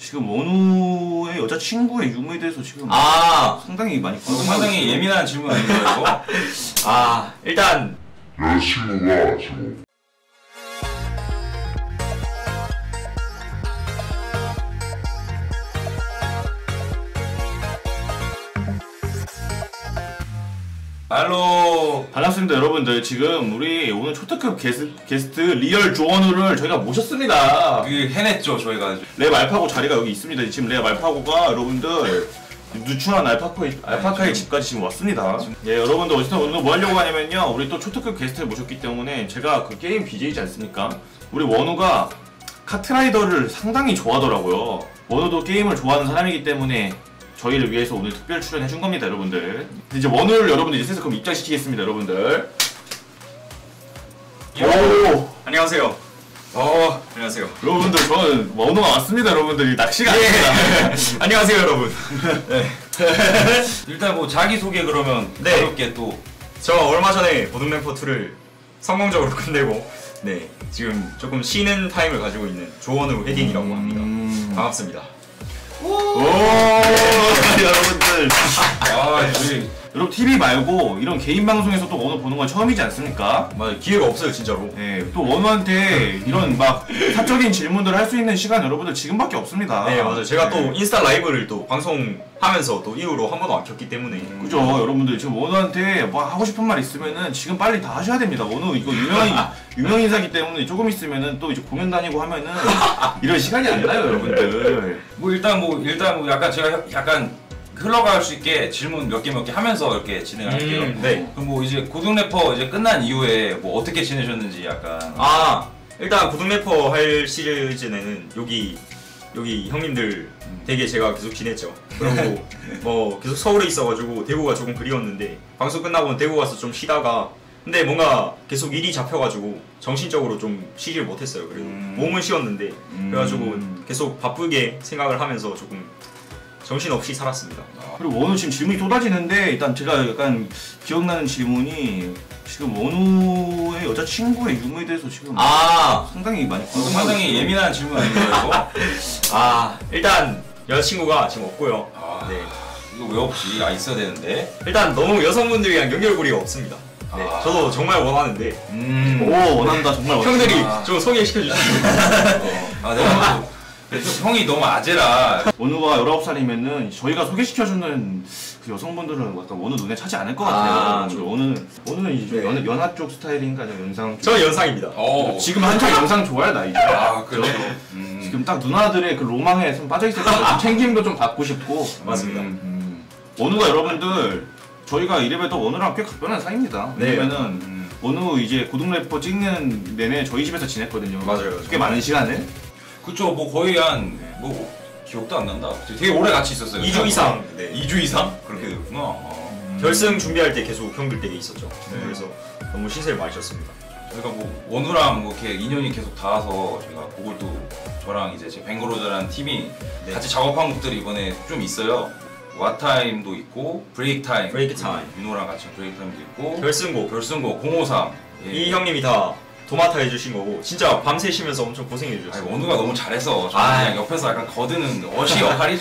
지금 원우의 여자친구의 유무에 대해서 지금 상당히 많이 상당히 예민한 질문 아닌가요 이거? 일단 여자친구가 지금 알로 반갑습니다 여러분들. 지금 우리 오늘 초특급 게스트 리얼 조원우를 저희가 모셨습니다. 그 해냈죠 저희가. 랩 알파고 자리가 여기 있습니다. 지금 랩 알파고가 여러분들 누추한 알파카의 집까지 지금 왔습니다. 예, 여러분들 어쨌든 오늘 뭐 하려고 하냐면요, 우리 또 초특급 게스트를 모셨기 때문에 제가 그 게임 BJ이지 않습니까? 우리 원우가 카트라이더를 상당히 좋아하더라고요. 원우도 게임을 좋아하는 사람이기 때문에 저희를 위해서 오늘 특별 출연해준 겁니다, 여러분들. 이제 원우를 여러분들 이제 슬슬 그럼 입장시키겠습니다, 여러분들. 오! 안녕하세요. 안녕하세요. 여러분들, 저는 원우가 왔습니다, 여러분들. 낚시가 아닙니다. 안녕하세요, 여러분. 네. 일단 뭐 자기소개 그러면 가볍게 또. 저 얼마 전에 보등램퍼2를 성공적으로 끝내고 지금 조금 쉬는 타임을 가지고 있는 조원우 헤딩이라고 합니다. 반갑습니다. 오! 여러분들. 여러분 TV 말고 이런 개인 방송에서 또 원우 보는 건 처음이지 않습니까? 맞아요. 기회가 없어요, 진짜로. 네, 또 원우한테 이런 막 사적인 질문들을 할 수 있는 시간 여러분들 지금밖에 없습니다. 네, 맞아요. 제가 또 인스타 라이브를 또 방송하면서 또 이후로 한 번도 안 켰기 때문에. 그죠, 여러분들 지금 원우한테 뭐 하고 싶은 말 있으면은 지금 빨리 다 하셔야 됩니다. 원우 이거 유명 인사기 때문에 조금 있으면은 또 이제 공연 다니고 하면은 이런 시간이 안 나요, 여러분들. 일단 약간 제가 약간 흘러갈 수 있게 질문 몇 개 하면서 이렇게 진행할게요. 네. 그럼 뭐 이제 고등래퍼 이제 끝난 이후에 뭐 어떻게 지내셨는지 약간. 일단 고등래퍼 할 시즌에는 여기 형님들 되게 제가 계속 지냈죠. 그리고 뭐 계속 서울에 있어가지고 대구가 조금 그리웠는데 방송 끝나고는 대구 가서 좀 쉬다가 근데 뭔가 계속 일이 잡혀가지고 정신적으로 좀 쉬질 못했어요. 그래도 몸은 쉬었는데 그래가지고 계속 바쁘게 생각을 하면서 조금 정신없이 살았습니다. 그리고 원우 지금 질문이 쏟아지는데 일단 제가 약간 기억나는 질문이 지금 원우의 여자친구의 유무에 대해서 지금 상당히 많이 상당히 예민한 질문 아닌가요 이거? 일단 여자친구가 지금 없고요. 이거 왜 없지? 있어야 되는데. 일단 너무 여성분들이랑 연결고리가 없습니다. 저도 정말 원하는데 원한다 정말 형들이 좀 소개시켜 주시면 내가 형이 너무 아재라. 원우가 19살이면은 저희가 소개시켜주는 그 여성분들은 약간 원우 눈에 차지 않을 것 같아요. 원우는 이제 연하 쪽 스타일인가 아니면 연상 쪽? 저 연상입니다. 지금 한창 연상 좋아할 나이죠. 그렇죠. 지금 딱 누나들의 그 로망에 좀 빠져있을 때 챙김도 좀 받고 싶고. 맞습니다. 원우가 여러분들 저희가 이래봬도 원우랑 꽤 가변한 사이입니다. 왜냐면은 원우 이제 고등래퍼 찍는 내내 저희 집에서 지냈거든요. 맞아요. 꽤 많은 시간을. 그쵸, 뭐 거의 기억도 안 난다. 되게 오래 같이 있었어요. 2주 이상. 2주 이상? 그렇게 됐구나. 결승 준비할 때 계속 형들 댁에 있었죠. 그래서 너무 신세를 많이 졌습니다. 저희가 뭐 원우랑 뭐 이렇게 인연이 계속 닿아서 저희가 그걸도 저랑 이제 제 뱅거로즈라는 팀이 같이 작업한 곡들이 이번에 좀 있어요. 왓타임도 있고 브레이크 타임 윤호랑 같이 브레이크 타임도 있고 결승곡 053 이 형님이 다 도맡아 해주신 거고 진짜 밤새 쉬면서 엄청 고생해 주셨어요. 원우가 너무 잘해서 그냥 옆에서 약간 거드는 어시 역할이죠.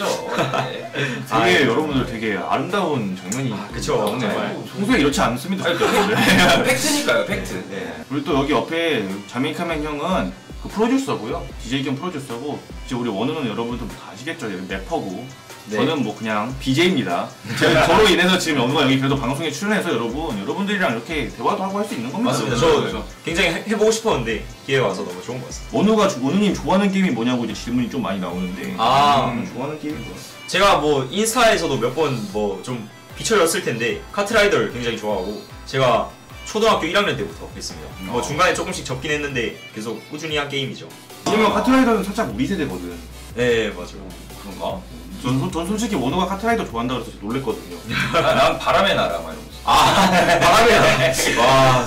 되게 여러분들 되게 아름다운 장면이 그쵸. 정말 평소에 이렇지 않습니다. 팩트니까요, 팩트. 그리고 또 여기 옆에 자메이카맨 형은 그 프로듀서고요. DJ 겸 프로듀서고 이제 우리 원우는 여러분들 다 아시겠죠? 래퍼고 저는 뭐 그냥 BJ입니다. 저로 인해서 지금 원우가 여기 그래도 방송에 출연해서 여러분들이랑 이렇게 대화도 하고 할 수 있는 겁니다. 맞습니다. 저 굉장히 해보고 싶었는데 기회가 와서 너무 좋은 것 같습니다. 원우님 좋아하는 게임이 뭐냐고 이제 질문이 좀 많이 나오는데 좋아하는 게임이 뭐야? 제가 뭐 인스타에서도 몇 번 뭐 좀 비춰졌을 텐데 카트라이더를 굉장히 좋아하고 제가 초등학교 1학년 때부터 했습니다. 뭐 중간에 조금씩 접긴 했는데 계속 꾸준히 한 게임이죠. 왜냐면 카트라이더는 살짝 우리 세대거든. 네, 맞아요. 그런가? 전 솔직히 원우가 카트라이더 좋아한다고 해서 놀랬거든요. 난 바람의 나라 막 이러면서. 바람의 나라.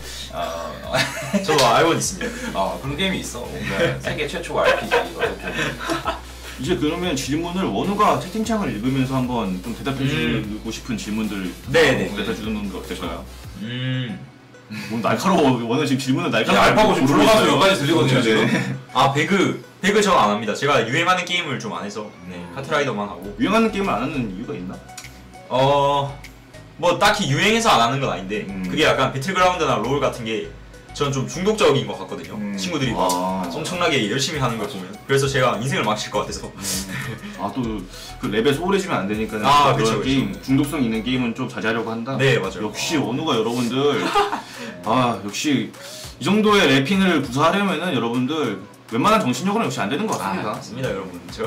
저도 알고 있습니다. 그런 게임이 있어. 세계 최초 RPG. 이제 그러면 질문을 원우가 채팅창을 읽으면서 한번 좀 대답해주고 싶은 질문들 대답해주는 건 어떨까요? 오늘 날카로워. 오늘 지금 질문은 날카로워. 알파고 지금 들어가서 여기까지 들리거든요 네. 지금. 아 배그 전 안 합니다. 제가 유행하는 게임을 좀 안 해서 카트라이더만 하고. 유행하는 게임을 안 하는 이유가 있나? 뭐 딱히 유행해서 안 하는 건 아닌데 그게 약간 배틀그라운드나 롤 같은 게 저는 좀 중독적인 것 같거든요. 친구들이 막 엄청나게 열심히 하는 걸 보면. 그래서 제가 인생을 망칠 것 같아서. 아 또 그 랩에 소홀해지면 안 되니까 아, 그런 그쵸, 게임 중독성 있는 게임은 좀 자제하려고 한다. 네, 맞아요. 역시 원우가 여러분들 역시 이 정도의 래핑을 구사하려면은 여러분들 웬만한 정신력으로는 역시 안 되는 것 같습니다. 맞습니다, 여러분. 저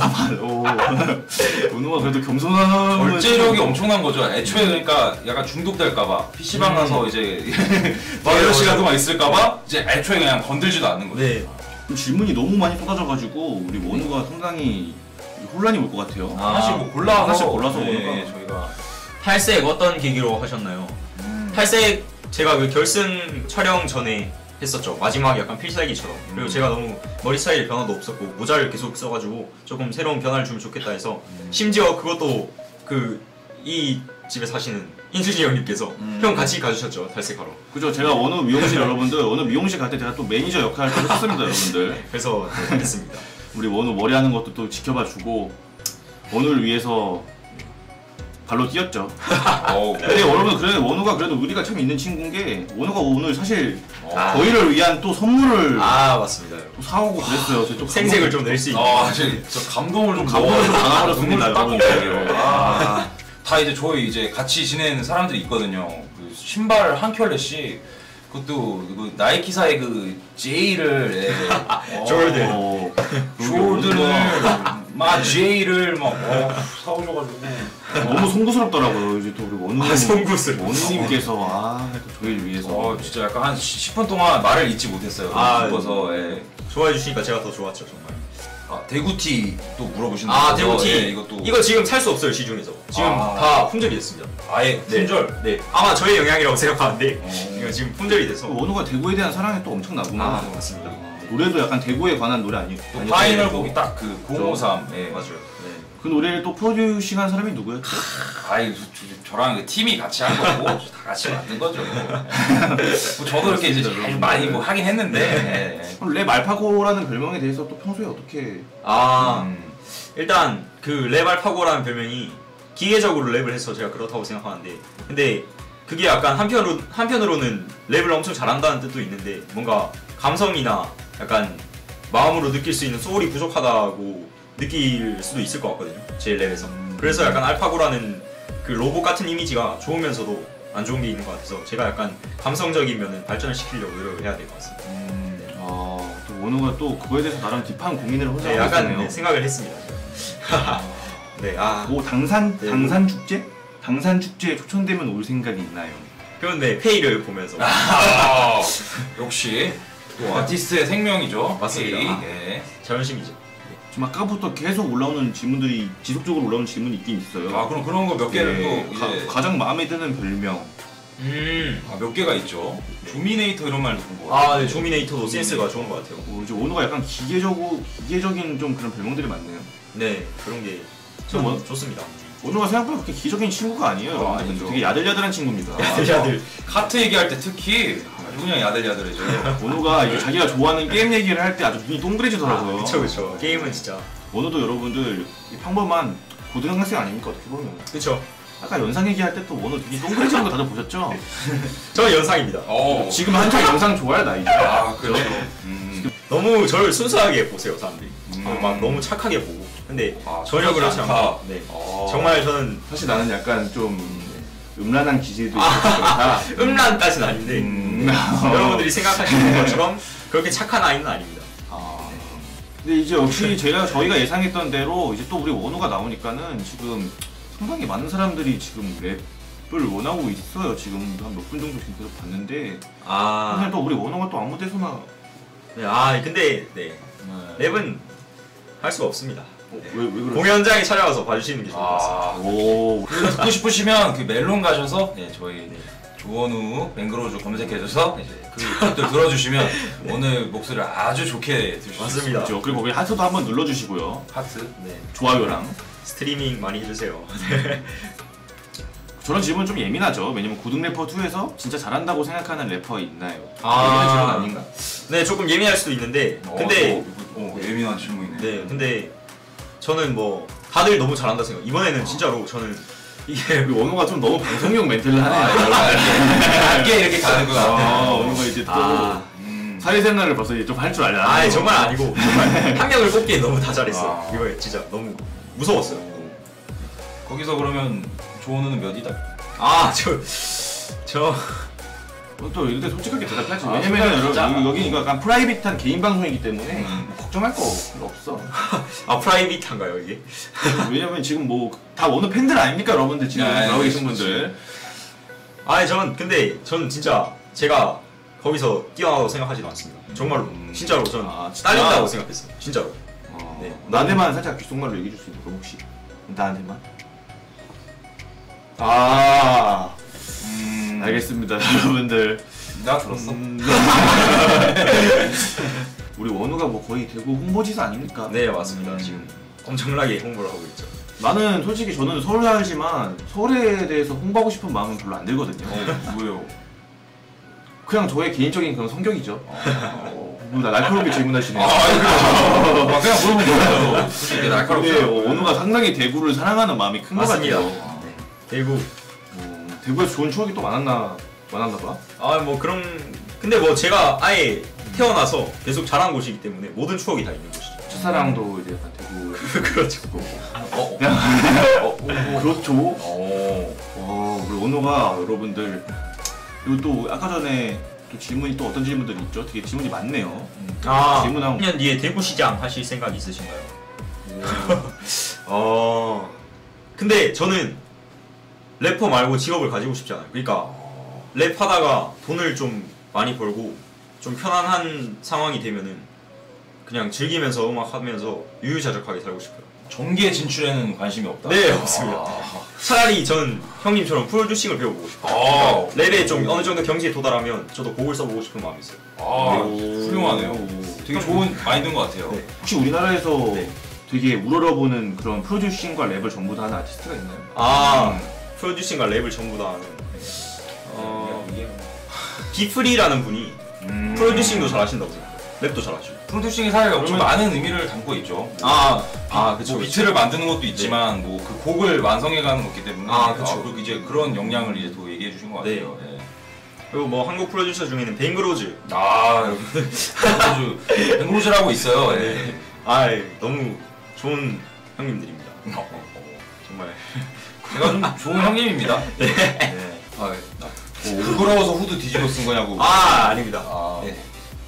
원우가 그래도 겸손한 절제력이 엄청난 거죠. 애초에 그러니까 약간 중독될까봐 PC방 가서 이제 바이러스 같은 거 있을까봐 이제 애초에 그냥 건들지도 않는 거죠. 네. 질문이 너무 많이 쏟아져가지고 우리 원우가 상당히 혼란이 올 것 같아요. 하나씩 뭐 골라서 하나씩 골라서 네, 원우가 저희가 탈색 어떤 계기로 하셨나요? 탈색 제가 그 결승 촬영 전에 했었죠. 마지막에 약간 필살기처럼. 그리고 제가 너무 머리 스타일 변화도 없었고 모자를 계속 써가지고 조금 새로운 변화를 주면 좋겠다 해서 심지어 그것도 그 이 집에 사시는 인수지 형님께서 형 같이 가주셨죠, 탈색하러. 그죠. 제가 원우 미용실 여러분들 원우 미용실 갈 때 제가 또 매니저 역할을 또 했었습니다 여러분들. 그래서 네, 했습니다. 우리 원우 머리 하는 것도 또 지켜봐주고 원우를 위해서 발로 뛰었죠. 근데 여러분 그래 원우가 그래도 의리가 참 있는 친구인 게 원우가 오늘 사실 저희를 위한 또 선물을 맞습니다. 또 사오고 그랬어요. 또 생색을 좀 낼 수 있는. 사실 저 감동을 좀 감동을 좀 당해버렸습니다, 여러분들. 여러분들. 다 이제 저희 이제 같이 지내는 사람들이 있거든요. 그 신발 한 켤레씩 그것도 그 나이키사의 그 J를 조던. 조던을 막 J를 막 사오셔가지고 너무 송구스럽더라고요. 이제 또 우리 원우 송구스러워. 원우님께서 또 저희를 위해서 진짜 약간 한 10분 동안 말을 잊지 못했어요. 기뻐서. 좋아해 주시니까 제가 더 좋았죠, 정말. 대구티 또 물어보신다고. 대구티. 이것도 이거 지금 살 수 없어요, 시중에서. 지금 다 품절이 됐습니다. 아예 품절. 네. 아마 저의 영향이라고 생각하는데 이거 지금 품절이 돼서. 원우가 대구에 대한 사랑이 또 엄청나구나. 맞습니다. 노래도 약간 대구에 관한 노래 또 파이널 곡이 딱 그 053. 맞아요. 그 노래를 또 프로듀싱한 사람이 누구였죠? 저랑 그 팀이 같이 한 거고 다 같이 만든 거죠. 뭐 저도 이렇게 이제 잘 많이 뭐 하긴 했는데. 그럼 랩 알파고라는 별명에 대해서 또 평소에 어떻게? 일단 그 랩 알파고라는 별명이 기계적으로 랩을 해서 제가 그렇다고 생각하는데, 근데 그게 약간 한편으로는 랩을 엄청 잘한다는 뜻도 있는데 뭔가 감성이나 약간 마음으로 느낄 수 있는 소울이 부족하다고 느낄 수도 있을 것 같거든요, 제 랩에서. 그래서 약간 알파고라는 그 로봇 같은 이미지가 좋으면서도 안 좋은 게 있는 것 같아서 제가 약간 감성적인 면은 발전을 시키려고 노력을 해야 될 것 같습니다. 또 원우가 또 그거에 대해서 나름 딥한 고민을 혼자 하고 약간 있네요. 생각을 했습니다. 뭐 당산 축제? 당산 축제에 초청되면 올 생각이 있나요? 그런데 페이를 보면서 역시 또 아티스트의 생명이죠. 맞습니다. 페이. 자존심이죠. 지금 아까부터 계속 올라오는 질문들이 지속적으로 올라오는 질문이 있긴 있어요. 그럼 그런 거 몇 개를 또 이제 가장 마음에 드는 별명. 몇 개가 있죠. 조미네이터 이런 말도 본 거 같아요. 네, 조미네이터도 센스가 좋은 것 같아요. 이제 원우가 약간 기계적인 좀 그런 별명들이 많네요. 네, 그런 게 뭐- 좋습니다. 원우가 생각보다 그렇게 기적인 친구가 아니에요. 여러분들. 아니죠. 되게 야들야들한 친구입니다. 야들. 카트 얘기할 때 특히 아주 그냥 야들야들해져요. 원우가 이제 자기가 좋아하는 게임 얘기를 할 때 아주 눈이 동그래지더라고요. 그쵸. 게임은 진짜. 원우도 여러분들 이 평범한 고등학생 아닙니까 어떻게 보면. 그쵸. 아까 연상 얘기할 때 또 원우 눈이 동그래지는 거 다들 보셨죠? 저 연상입니다. 지금 한창 영상 좋아할 나이죠. 그렇죠. 너무 저를 순수하게 보세요, 사람들이. 막 너무 착하게 보고. 근데 전혀 그렇지 않고. 네. 정말 저는 사실 나는 약간 좀 음란한 기질도 있고 그렇다. 음란까지는 아닌데 여러분들이 생각하시는 것처럼 그렇게 착한 아이는 아닙니다. 근데 이제 역시 저희가 예상했던 대로 이제 또 우리 원우가 나오니까는 지금 상당히 많은 사람들이 지금 랩을 원하고 있어요. 지금 한 몇 분 정도 지금 계속 봤는데 사실 또 우리 원우가 또 아무 데서나 근데 랩은 할 수가 없습니다. 왜 그러지? 공연장에 찾아와서 봐주시는 게 좋을 것 같습니다. 그래서 듣고 싶으시면 그 멜론 가셔서 저희 조원우 뱅그로즈 검색해줘서 그것들 들어주시면 오늘 목소리를 아주 좋게 들으실 수 맞습니다. 그렇죠. 그리고 거기 하트도 한번 눌러주시고요. 하트. 좋아요랑 스트리밍 많이 해주세요. 저런 질문 좀 예민하죠. 왜냐면 고등 래퍼 2에서 진짜 잘한다고 생각하는 래퍼 있나요? 아. 예민한 질문 아닌가? 네, 조금 예민할 수도 있는데 근데 예민한 질문이네. 네, 근데 저는 뭐 다들 너무 잘한다 생각. 이번에는 진짜로 저는 이게 우리 원호가 좀 너무 방송용 멘트를 하네요. 낮게 이렇게 가는구나. 원호가 이제 또 사회생활을 벌써 이제 좀 할 줄 알아. 아, 정말 아니고 정말 한 명을 뽑기에 너무 다 잘했어. 이거 진짜 너무 무서웠어요. 거기서 그러면 조원우는 몇이다? 아, 저 또 근데 솔직하게 대답하지. 아, 왜냐면 진짜? 여러분 여기 이거 약간 프라이빗한 개인 방송이기 때문에 뭐 걱정할 거 별로 없어. 아, 프라이빗한가요 이게? 왜냐면 지금 뭐 다 원호 팬들 아닙니까 여러분들 지금 야, 나오고 그치, 계신 분들. 아니 전 진짜 제가 거기서 뛰어나다고 생각하지도 않습니다. 정말로 진짜로 전 진짜? 딸린다고 생각했어요. 진짜로. 네. 나한테만 살짝 귓속말로 얘기해 줄 수 있는 거 혹시? 나한테만? 아 알겠습니다 여러분들. 나 들었어. 우리 원우가 뭐 거의 대구 홍보지사 아닙니까? 네, 맞습니다. 지금 엄청나게 홍보를 하고 있죠. 나는 솔직히 저는 서울 살지만 서울에 대해서 홍보하고 싶은 마음은 별로 안 들거든요. 뭐예요? 그냥 저의 개인적인 그런 성격이죠. 나 날카롭게 질문하시네요. 그냥 물어본 거예요. 솔직히 날카롭게. 근데 원우가 상당히 대구를 사랑하는 마음이 큰 것 맞습니다. 같아요. 네. 대구. 대구에서 좋은 추억이 또 많았나 봐. 아, 뭐 그런. 근데 뭐 제가 아예 태어나서 계속 자란 곳이기 때문에 모든 추억이 다 있는 곳이죠. 첫사랑도 이제 약간 대구. 그렇죠. 그렇죠. 우리 원우가 여러분들 그리고 또 아까 전에 또 질문이 또 어떤 질문들이 있죠? 되게 질문이 많네요. 아, 질문한 10년 뒤에 대구시장 하실 생각 있으신가요? 근데 저는 래퍼 말고 직업을 가지고 싶지 않아요. 그러니까 랩하다가 돈을 좀 많이 벌고 좀 편안한 상황이 되면은 그냥 즐기면서 음악하면서 유유자적하게 살고 싶어요. 전기에 진출에는 관심이 없다. 네, 없습니다. 차라리 저는 형님처럼 프로듀싱을 배워보고 싶어요. 그러니까 랩에 좀 어느 정도 경지에 도달하면 저도 곡을 써보고 싶은 마음이 있어요. 훌륭하네요. 되게 좋은 마인드인 것 같아요. 네. 혹시 우리나라에서 네. 되게 우러러보는 그런 프로듀싱과 랩을 전부 다 하는 아티스트가 있나요? 아, 프로듀싱과 랩을 전부 다 하는 비프리라는 분이 프로듀싱도 잘하신다고 생각해요. 랩도 잘하시고. 프로듀싱이 사실 엄청 많은 의미를 담고 있죠. 그쵸. 뭐 비트를 만드는 것도 있지만 뭐 그 곡을 완성해가는 거기 때문에 그쵸. 그리고 이제 그런 역량을 이제 또 얘기해 주신 것 같아요. 네. 그리고 뭐 한국 프로듀서 중에는 뱅그로즈. 뱅그로즈라고 있어요. 네. 너무 좋은 형님들입니다. 정말. 제가 좀 좋은 형님입니다. 네. 부끄러워서 후드 뒤집어 쓴 거냐고. 아닙니다. 네.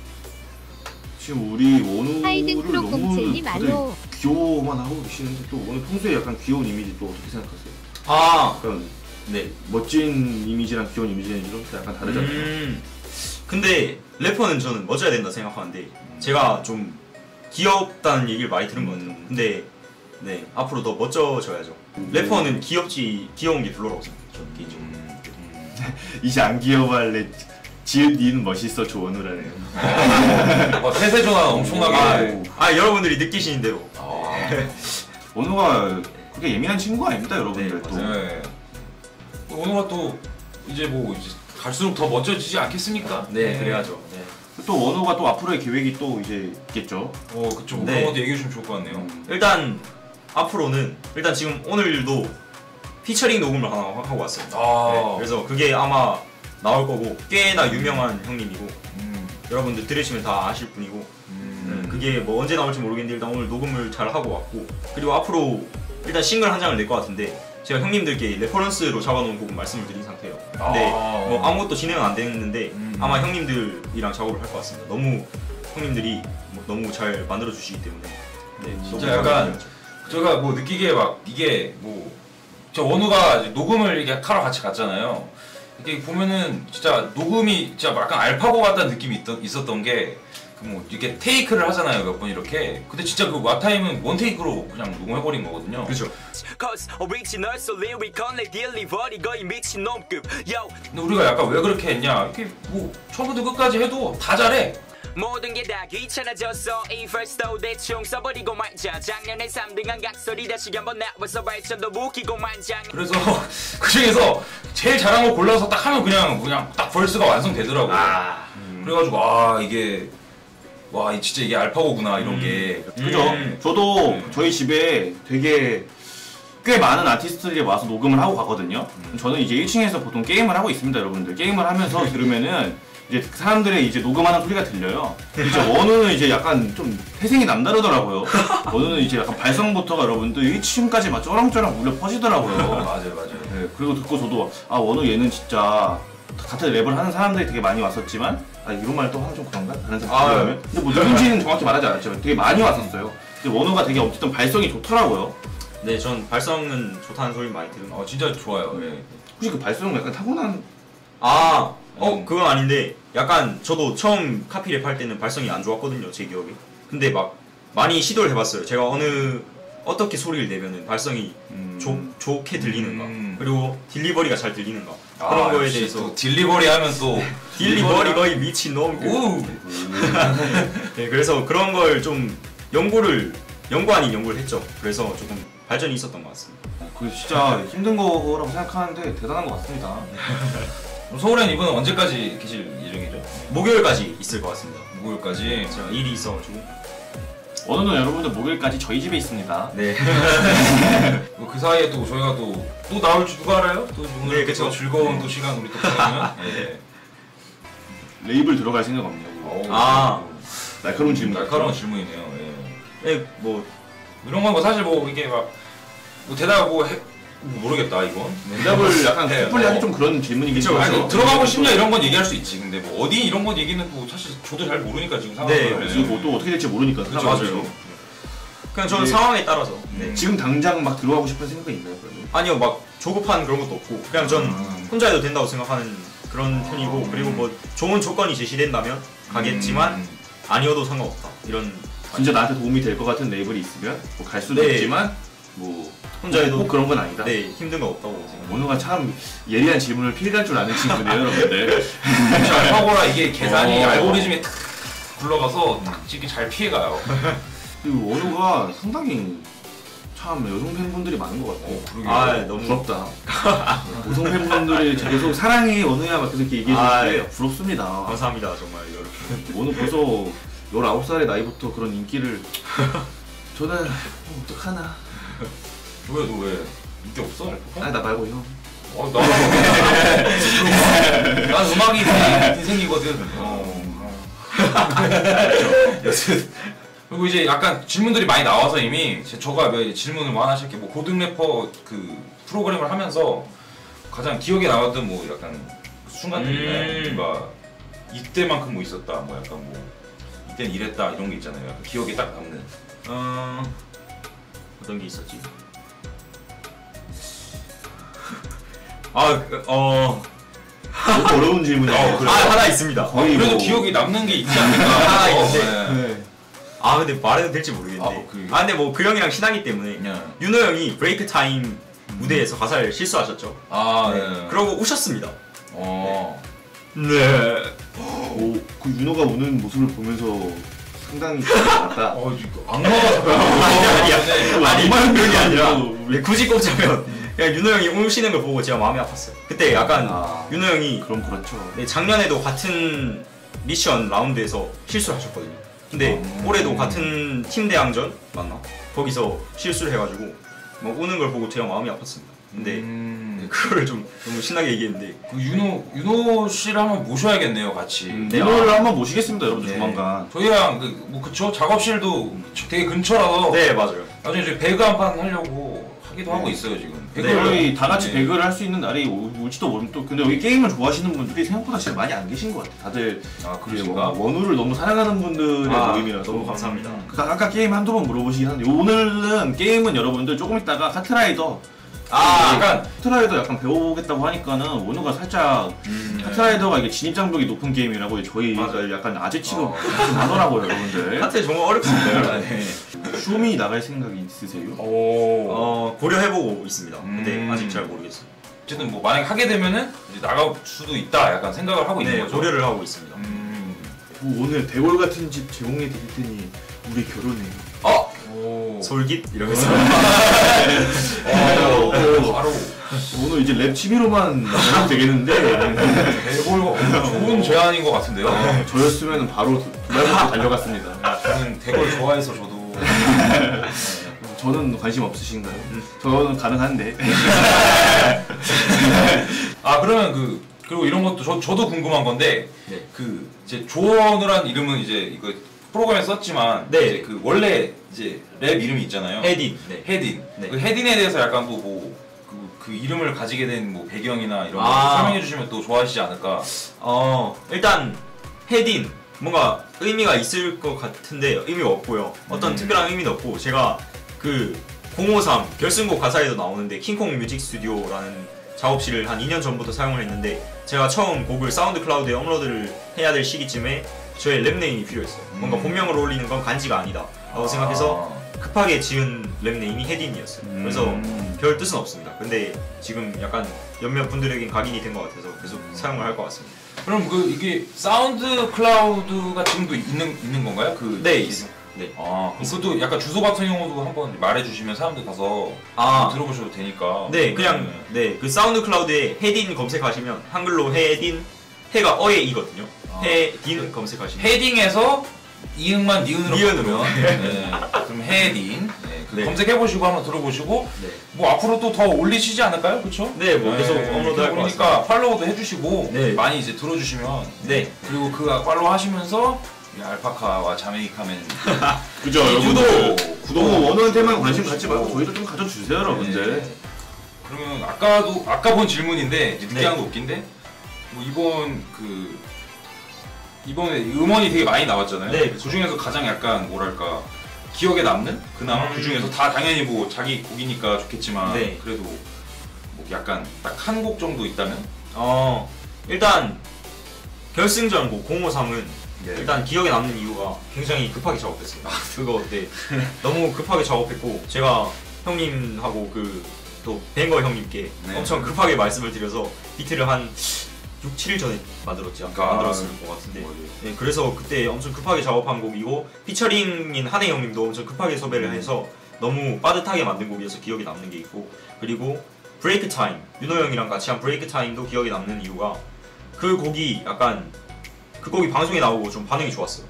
지금 우리 원우를 하이든 프로 너무 07님 다들 알로. 귀여워만 하고 계시는데 또 원우 평소에 약간 귀여운 이미지 또 어떻게 생각하세요? 약간 네. 멋진 이미지랑 귀여운 이미지는 좀 약간 다르잖아요. 근데 래퍼는 저는 멋져야 된다 생각하는데 제가 좀 귀엽다는 얘기를 많이 들은 것 같아요. 근데 네, 앞으로 더 멋져져야죠. 래퍼는 귀여운 게 별로라고 생각해요. 저는 개인적으로. 이제 안 귀여워할래. 지읒 니는 멋있어 조원우라네요. 태세 전환 엄청나게. 여러분들이 느끼시는 대로. 원우가 그렇게 예민한 친구가 아닙니다, 여러분들. 또. 네. 원우가 또 이제 뭐 이제 갈수록 더 멋져지지 않겠습니까? 네, 그래야죠. 네. 또 원우가 또 앞으로의 계획이 또 이제 있겠죠. 그쵸. 네. 그런 것도 얘기해 주시면 좋을 것 같네요. 일단 앞으로는 지금 오늘도 피처링 녹음을 하나 하고 왔어요. 네, 그래서 그게 아마 나올 거고 꽤나 유명한 형님이고 여러분들 들으시면 다 아실 분이고 그게 뭐 언제 나올지 모르겠는데 일단 오늘 녹음을 잘 하고 왔고 그리고 앞으로 일단 싱글 한 장을 낼 것 같은데 제가 형님들께 레퍼런스로 잡아놓은 곡은 말씀을 드린 상태예요. 근데 뭐 아무것도 진행은 안 됐는데 아마 형님들이랑 작업을 할 것 같습니다. 너무 형님들이 너무 잘 만들어 주시기 때문에 진짜 약간 제가 뭐 느끼기에 막 이게 뭐 저 원우가 이제 녹음을 이렇게 하러 같이 갔잖아요. 이렇게 보면은 진짜 녹음이 진짜 약간 알파고 같다는 느낌이 있었던 게 뭐 이렇게 테이크를 하잖아요, 몇 번 이렇게. 근데 진짜 그 왓타임은 원 테이크로 그냥 녹음해버린 거거든요. 그렇죠. 근데 우리가 약간 왜 그렇게 했냐? 이렇게 뭐 처음부터 끝까지 해도 다 잘해. 모든 게 다 귀찮아졌어 이 verse도 대충 써버리고 말자 작년에 3등한 각설이 다시 한번 나와서 발전도 웃기고 만장 그래서 그 중에서 제일 잘한 거 골라서 딱 하면 그냥 딱 벌스가 완성되더라고요. 그래가지고 이게 진짜 이게 알파고구나 이런 게. 그죠? 저도 저희 집에 되게 꽤 많은 아티스트들이 와서 녹음을 하고 가거든요. 저는 이제 1층에서 보통 게임을 하고 있습니다, 여러분들. 게임을 하면서 들으면은 이제 사람들의 이제 녹음하는 소리가 들려요. 이제 원우는 이제 약간 좀 태생이 남다르더라고요. 원우는 이제 약간 발성부터가 여러분들 1층까지 막 쩌렁쩌렁 울려 퍼지더라고요. 맞아요. 네, 그리고 듣고 저도 원우 얘는 진짜 같은 랩을 하는 사람들이 되게 많이 왔었지만 이런 말 또 하면 좀 그런가? 다른 사람들 근데 뭐 누군지는 정확히 말하지 않았죠. 되게 많이 왔었어요. 근데 원우가 되게 어쨌든 발성이 좋더라고요. 네, 전 발성은 좋다는 소리 많이 들은 거. 진짜 좋아요. 예. 혹시 그 발성 약간 타고난 그건 아닌데 약간 저도 처음 카피랩 할 때는 발성이 안 좋았거든요, 제 기억에. 근데 막 많이 시도를 해봤어요. 제가 어떻게 소리를 내면은 발성이 좋게 들리는가, 그리고 딜리버리가 잘 들리는가 그런 거에 대해서 또 딜리버리 하면 또 딜리버리 거의 미친놈. 네, 그래서 그런 걸 좀 연구 아닌 연구를 했죠. 그래서 조금 발전이 있었던 것 같습니다. 그게 진짜 힘든 거라고 생각하는데 대단한 것 같습니다. 서울엔 이번은 언제까지 계실 예정이죠? 목요일까지 있을 것 같습니다. 목요일까지. 제가 일이 있어가지고. 원우는 여러분들 목요일까지 저희 집에 있습니다. 네. 그 사이에 또 저희가 또 나올지 누가 알아요? 또 오늘 그쵸. 즐거운 또 시간 우리 또 보내면. 예. 레이블 들어갈 생각 없냐고. 날카로운 질문. 날카로운 질문이네요. 예. 네, 뭐 이런 건 뭐 사실 뭐 이게 막 대답 모르겠다 이건. 대답을 약간 네, 섣불리 하기 좀 그런 질문이긴 그쵸. 하죠. 아니, 들어가고 싶냐 이런 건 얘기할 수 있지. 근데 뭐 어디 이런 건 얘기는 뭐 사실 저도 잘 모르니까 지금 상황을. 네, 지금 또 어떻게 될지 모르니까. 그쵸, 맞아요. 그냥 저는 네. 상황에 따라서. 네. 지금 당장 막 들어가고 싶은 생각이 있나요, 그러면? 아니요, 막 조급한 그런 것도 없고 그냥 전 혼자 해도 된다고 생각하는 그런 편이고, 그리고 뭐 좋은 조건이 제시된다면 가겠지만 아니어도 상관없다 이런. 진짜 나한테 도움이 될 것 같은 레이블이 있으면 뭐 갈 수도 네. 있지만 뭐 혼자 해도 꼭 그런 건 아니다. 네, 힘든 건 없다고 생각합니다. 원우가 참 예리한 질문을 필기할 줄 아는 친구네요, 여러분들. 알파고라 이게 계산이 어. 알고리즘이 탁 굴러가서 딱 찍기 잘 피해가요. 그리고 원우가 상당히 참 여성 팬분들이 많은 것 같아요. 너무 부럽다. 여성 팬분들이 계속 사랑해 원우야 막 계속 이렇게 얘기해주는데 부럽습니다. 감사합니다, 정말 여러분. 원우 벌써 19살의 나이부터 그런 인기를 저는 어떡하나. 왜 너 왜 인기 없어? 아니 나 말고 형. 난 음악이 인생이거든. 여튼 그리고 이제 약간 질문들이 많이 나와서 이미 저가 질문을 뭐 하나 할게. 뭐 고등 래퍼 그 프로그램을 하면서 가장 기억에 남았던 뭐 약간 순간들이나 뭔가 이때만큼 뭐 있었다. 뭐 약간 뭐 이때는 이랬다 이런 게 있잖아요. 약간 기억에 딱 남는. 어떤 게 있었지? 너무 어려운 질문이에요. 하나 있습니다. 거의 그래도 뭐- 기억이 남는 게 있지 않을까. 하나 있는데. 네. 근데 말해도 될지 모르겠는데. 근데 뭐 그 형이랑 친하기 때문에 네. 윤호 형이 브레이크 타임 무대에서 가사를 실수하셨죠. 네. 그러고 우셨습니다. 네. 그 윤호가 우는 모습을 보면서 상당히 기분이 났다. 악마가 악마의 표현이 아니라 굳이 꼽자면 그냥 윤호 형이 우시는 걸 보고 제가 마음이 아팠어요. 그때 약간 윤호 형이 그럼 그렇죠. 작년에도 같은 미션 라운드에서 실수를 하셨거든요. 근데 올해도 같은 팀 대항전 맞나? 거기서 실수를 해가지고 막 우는 걸 보고 제가 마음이 아팠습니다. 근데 그거를 좀 너무 신나게 얘기했는데 그 윤호 씨를 한번 모셔야겠네요, 같이. 윤호를 한번 모시겠습니다, 여러분들 조만간. 저희랑 뭐 그쵸 작업실도 되게 근처라서. 네, 맞아요. 나중에 저희 배그 한 판 하려고 하기도 하고 있어요 지금. 저희 다 같이 배그를 할 수 있는 날이 올지도 모르면 또 근데 여기 게임을 좋아하시는 분들이 생각보다 진짜 많이 안 계신 것 같아요. 다들 그러신가? 원우를 너무 사랑하는 분들의 모임이라서 너무 감사합니다. 아까 게임 한두 번 물어보시긴 하는데 오늘은 게임은 여러분들 조금 있다가 카트라이더 약간 카트라이더 약간 배워보겠다고 하니까는 원우가 살짝 카트라이더가 이게 진입장벽이 높은 게임이라고 저희가 약간 아재 취급 좀 하더라고요, 여러분들. 카트 정말 어렵습니다. 쇼미 나갈 생각이 있으세요? 고려해보고 있습니다. 근데 아직 잘 모르겠어요. 어쨌든 뭐 만약 하게 되면은 이제 나갈 수도 있다 약간 생각을 하고 있는 네, 거죠. 고려를 하고 있습니다. 오늘 대골 같은 집 제공해 드릴 테니 우리 결혼해. 솔깃 이러면서 바로 오늘 이제 랩 취미로만 하면 되겠는데 대골 좋은 제안인 것 같은데요. 저였으면 바로 두달부터 달려갔습니다. 저는 대골 좋아해서 저도 저는 관심 없으신가요? 저는 가능한데. 아 그러면 그리고 이런 것도 저도 궁금한 건데 네. 그 이제 조원우란 이름은 이제 이거 프로그램에 썼지만 네. 이제 그 원래 이제 랩 이름이 있잖아요. 헤딘. 네. 헤딘. 네. 그 헤딘에 대해서 약간 또 뭐 그 이름을 가지게 된 뭐 배경이나 이런 거 아. 설명해 주시면 또 좋아하시지 않을까. 일단 헤딘 뭔가 의미가 있을 것 같은데 의미가 없고요. 어떤 특별한 의미는 없고 제가 그 053 결승곡 가사에도 나오는데 킹콩 뮤직 스튜디오라는 작업실을 한 2년 전부터 사용을 했는데 제가 처음 곡을 사운드 클라우드에 업로드를 해야 될 시기쯤에 저의 랩네임이 필요했어요. 뭔가 본명을 올리는 건 간지가 아니다 라고 생각해서 급하게 지은 랩네임이 헤딘이었어요. 그래서 별 뜻은 없습니다. 근데 지금 약간 몇몇 분들에겐 각인이 된 것 같아서 계속 사용을 할 것 같습니다. 그럼 이게 사운드 클라우드가 지금도 있는 건가요? 네, 있습니다. 네. 아, 그것도 약간 주소 같은 경우도 한번 말해주시면 사람들 가서 들어보셔도 되니까. 네, 그냥 그 사운드 클라우드에 헤딘 검색하시면 한글로 헤딘, 해가 어의 이거든요. 헤딘 검색하시면 헤딩에서 이응만 니은으로 니은으로. 바꾸면 네. 그럼 헤딩 네. 검색해보시고 한번 들어보시고 네. 뭐 앞으로 또 더 올리시지 않을까요? 그렇죠? 네, 뭐 계속 업로드 할 것 같습니다. 그러니까 팔로우도 해주시고 네. 많이 이제 들어주시면 네. 그리고 그 팔로우 하시면서 알파카와 자메이카맨 그죠? 여러분들 구독 원우한테만 관심 갖지 말고 저희도 좀 가져주세요, 여러분들. 네. 그러면 아까 본 질문인데 이제 늦게 네. 한 거 웃긴데 뭐 이번에 음원이 되게 많이 나왔잖아요. 네, 그 중에서 가장 약간 뭐랄까 기억에 남는 그나마 그 중에서 다 당연히 뭐 자기 곡이니까 좋겠지만 네. 그래도 뭐 약간 딱 한 곡 정도 있다면 일단 결승전 곡 053은 네. 일단 기억에 남는 이유가 굉장히 급하게 작업했습니다. 그거 너무 급하게 작업했고 제가 형님하고 또 뱅거 형님께 네. 엄청 급하게 말씀을 드려서 비트를 한 6, 7일 전에 만들었을 것 같은데 네, 그래서 그때 엄청 급하게 작업한 곡이고 피처링인 한혜 형님도 엄청 급하게 섭외를 해서 너무 빠듯하게 만든 곡이어서 기억에 남는 게 있고 그리고 브레이크 타임 윤호 형이랑 같이 한 브레이크 타임도 기억에 남는 이유가 그 곡이 약간 그 곡이 방송에 나오고 좀 반응이 좋았어요.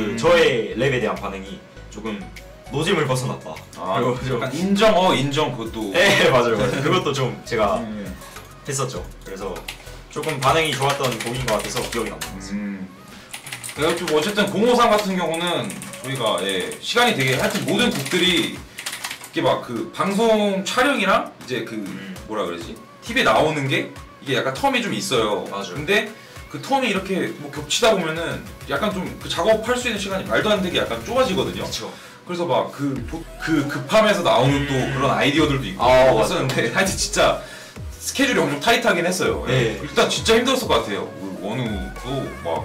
저의 랩에 대한 반응이 조금 노잼을 벗어났다. 그리고 좀 약간 인정 그것도 네 맞아요. 그것도 좀 제가 했었죠. 그래서 조금 반응이 좋았던 곡인 것 같아서 기억이 남습니다. 내가 좀 어쨌든 053 같은 경우는 저희가 시간이 되게 하여튼 모든 곡들이 이게 막 그 방송 촬영이랑 이제 뭐라 그러지 TV에 나오는 게 이게 약간 텀이 좀 있어요. 맞아요. 근데 그 텀이 이렇게 뭐 겹치다 보면은 약간 좀 그 작업할 수 있는 시간이 말도 안 되게 약간 좁아지거든요. 그렇죠. 그래서 막 그 급함에서 나오는 또 그런 아이디어들도 있고 했었는데 하여튼 진짜 스케줄이 엄청 타이트하긴 했어요. 네. 일단 진짜 힘들었을 것 같아요. 원우도 막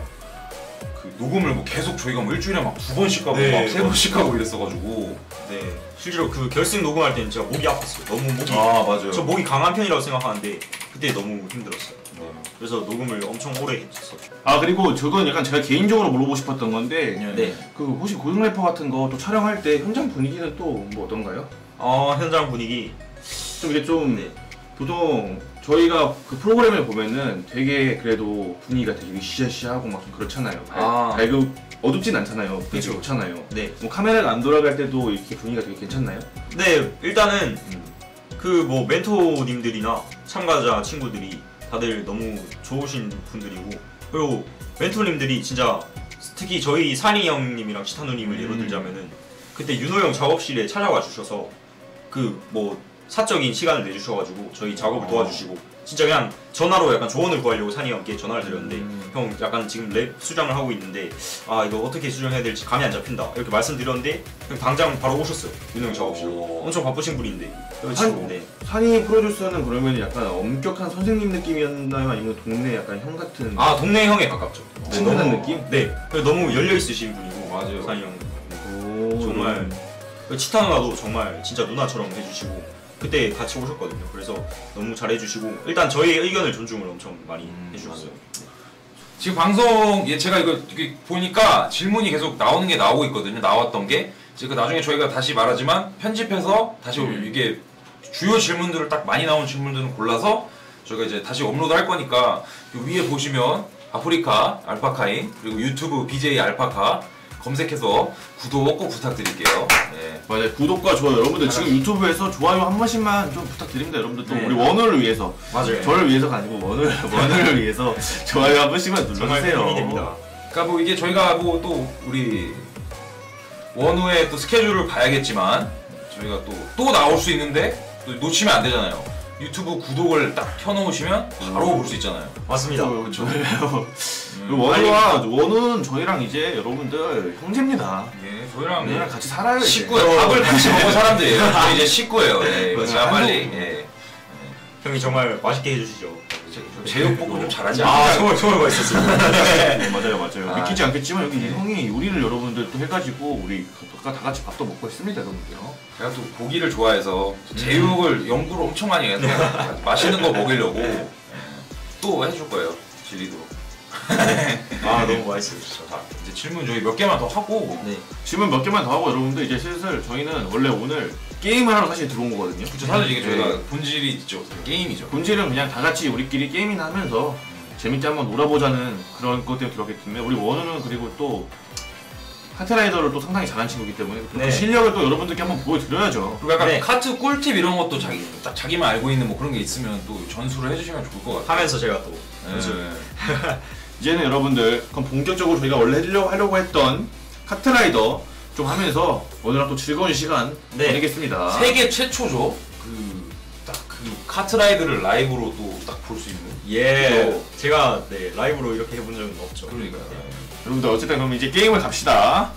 녹음을 뭐 계속 저희가 뭐 일주일에 막 2번씩 하고 네, 막 3번씩 하고 이랬어가지고 네 실제로 그 결승 녹음할 때는 제가 목이 아팠어요. 너무 목이 맞아요. 저 목이 강한 편이라고 생각하는데 그때 너무 힘들었어요. 그래서 녹음을 엄청 오래 했었죠. 그리고 저건 약간 제가 개인적으로 물어보고 싶었던 건데 네. 혹시 고등 래퍼 같은 거 또 촬영할 때 현장 분위기는 또 뭐 어떤가요? 현장 분위기 좀 이게 좀 네. 보통 저희가 그 프로그램을 보면은 되게 그래도 분위기가 되게 으쌰으쌰하고 막 좀 그렇잖아요. 밝고 어둡진 않잖아요. 되게 그쵸. 좋잖아요. 네. 뭐 카메라가 안 돌아갈 때도 이렇게 분위기가 되게 괜찮나요? 네 일단은 그 뭐 멘토님들이나 참가자 친구들이 다들 너무 좋으신 분들이고 그리고 멘토님들이 진짜 특히 저희 산이 형님이랑 치타 누님을 예로 들자면은 그때 윤호 형 작업실에 찾아와 주셔서 그 뭐 사적인 시간을 내주셔가지고 저희 작업을 도와주시고 진짜 그냥 전화로 약간 조언을 구하려고 산이 형께 전화를 드렸는데 형 약간 지금 랩 수정을 하고 있는데 이거 어떻게 수정해야 될지 감이 안 잡힌다 이렇게 말씀드렸는데 형 당장 바로 오셨어요. 윤호 형 작업실로 엄청 바쁘신 분인데 산이 프로듀서는 그러면 약간 엄격한 선생님 느낌이었나요? 아니면 동네 약간 형 같은 동네 형에 가깝죠. 친근한 느낌? 네 너무 열려있으신 분이고 맞아요. 산이 형 정말 치타 누나도 정말 진짜 누나처럼 해주시고 그때 같이 오셨거든요. 그래서 너무 잘해주시고 일단 저희의 의견을 존중을 엄청 많이 해주셨어요. 지금 방송 제가 이거 보니까 질문이 계속 나오는 게 나오고 있거든요. 나왔던 게 지금 나중에 저희가 다시 말하지만 편집해서 다시 이게 주요 질문들을 딱 많이 나온 질문들은 골라서 저희가 이제 다시 업로드 할 거니까 위에 보시면 아프리카 알파카인 그리고 유튜브 BJ 알파카 검색해서 구독 꼭 부탁드릴게요. 네. 맞아요. 구독과 좋아요. 여러분들 지금 유튜브에서 좋아요 한 번씩만 좀 부탁드립니다. 여러분들 또 네. 우리 원호를 위해서. 맞아요. 저를 위해서가 아니고 원호를 위해서 좋아요 한 번씩만 정말 눌러주세요. 힘이 됩니다. 그러니까 뭐 이게 저희가 뭐 또 우리 원우의 또 스케줄을 봐야겠지만 저희가 또 나올 수 있는데 또 놓치면 안 되잖아요. 유튜브 구독을 딱 켜놓으시면 바로 볼 수 있잖아요. 맞습니다. 저예요. 원호는 저희랑 이제 여러분들 형제입니다. 예, 저희랑 저희랑 같이 살아요. 이제. 식구예요. 밥을 같이 먹은 사람들이에요. 저희 이제 식구예요. 예, 그러니까 빨리. 예. 형이 정말 맛있게 해주시죠. 제육볶음 좀 잘하지 아 않나요? 정말 맛있었어요. 네, 맞아요. 아. 믿기지 않겠지만 여기 형이 요리를 여러분들 또 해가지고 우리 다 같이 밥도 먹고 있습니다, 여러분들. 제가 또 고기를 좋아해서 제육을 연구를 엄청 많이 해서 맛있는 거 먹이려고 또 해줄 거예요. 질리도록. 아 너무 맛있었죠. 자, 이제 질문 저희 몇 개만 더 하고 네. 질문 몇 개만 더 하고 여러분들 이제 슬슬 저희는 원래 오늘 게임을 하러 사실 들어온 거거든요. 그쵸, 사실 이게 저희가 네. 본질이 있죠. 게임이죠. 본질은 그냥 다 같이 우리끼리 게임이나 하면서 재밌게 한번 놀아보자는 그런 것 때문에 들어왔기 때문에 우리 원우는 그리고 또 카트라이더를 또 상당히 잘하는 친구이기 때문에 또 네. 그 실력을 또 여러분들께 한번 보여드려야죠. 그리고 약간 네. 카트 꿀팁 이런 것도 딱 자기만 알고 있는 뭐 그런 게 있으면 또 전수를 해주시면 좋을 것 같아요. 하면서 제가 또 네. 이제는 여러분들 그럼 본격적으로 저희가 원래 하려고 했던 카트라이더 좀 하면서 오늘은 또 즐거운 시간 네. 보내겠습니다. 세계 최초죠. 그 카트라이드를 라이브로 또 딱 볼 수 있는. 예. 제가 네 라이브로 이렇게 해본 적은 없죠. 그러니까요. 여러분들 어쨌든 그럼 이제 게임을 갑시다.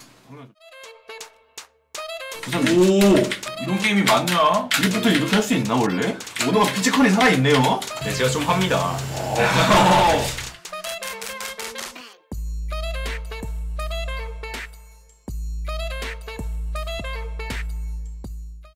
우선 오, 이런 게임이 맞냐? 드리프트 이렇게 할 수 있나 원래? 오너가 피지컬이 살아있네요. 네 제가 좀 합니다.